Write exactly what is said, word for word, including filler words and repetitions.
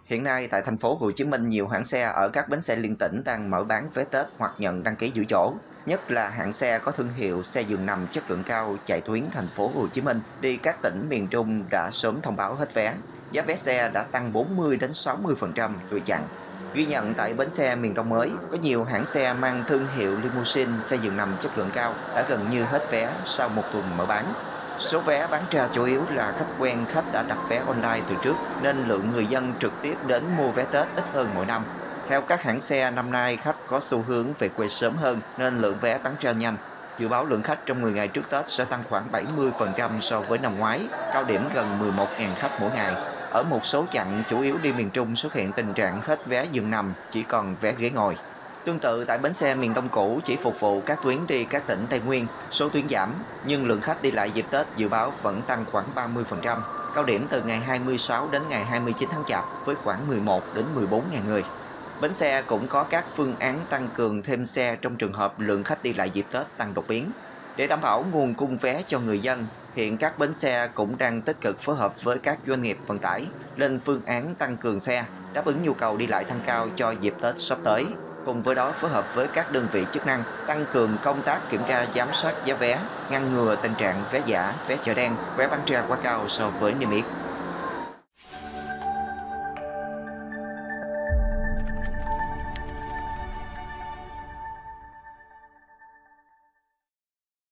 Hiện nay tại thành phố Hồ Chí Minh, nhiều hãng xe ở các bến xe liên tỉnh đang mở bán vé Tết hoặc nhận đăng ký giữ chỗ. Nhất là hãng xe có thương hiệu xe giường nằm chất lượng cao chạy tuyến thành phố Hồ Chí Minh đi các tỉnh miền Trung đã sớm thông báo hết vé. Giá vé xe đã tăng bốn mươi đến sáu mươi phần trăm tùy chặng. Ghi nhận tại bến xe miền Đông mới, có nhiều hãng xe mang thương hiệu limousine xe giường nằm chất lượng cao đã gần như hết vé sau một tuần mở bán. Số vé bán ra chủ yếu là khách quen, khách đã đặt vé online từ trước nên lượng người dân trực tiếp đến mua vé Tết ít hơn mỗi năm. Theo các hãng xe, năm nay khách có xu hướng về quê sớm hơn nên lượng vé bán ra nhanh. Dự báo lượng khách trong mười ngày trước Tết sẽ tăng khoảng bảy mươi phần trăm so với năm ngoái, cao điểm gần mười một nghìn khách mỗi ngày. Ở một số chặng chủ yếu đi miền Trung xuất hiện tình trạng hết vé giường nằm, chỉ còn vé ghế ngồi. Tương tự tại bến xe miền Đông cũ chỉ phục vụ các tuyến đi các tỉnh Tây Nguyên, số tuyến giảm, nhưng lượng khách đi lại dịp Tết dự báo vẫn tăng khoảng ba mươi phần trăm, cao điểm từ ngày hai mươi sáu đến ngày hai mươi chín tháng Chạp với khoảng mười một đến mười bốn nghìn người. Bến xe cũng có các phương án tăng cường thêm xe trong trường hợp lượng khách đi lại dịp Tết tăng đột biến. Để đảm bảo nguồn cung vé cho người dân, hiện các bến xe cũng đang tích cực phối hợp với các doanh nghiệp vận tải lên phương án tăng cường xe, đáp ứng nhu cầu đi lại tăng cao cho dịp Tết sắp tới. Cùng với đó phối hợp với các đơn vị chức năng tăng cường công tác kiểm tra giám sát giá vé, ngăn ngừa tình trạng vé giả, vé chợ đen, vé bán ra quá cao so với niêm yết.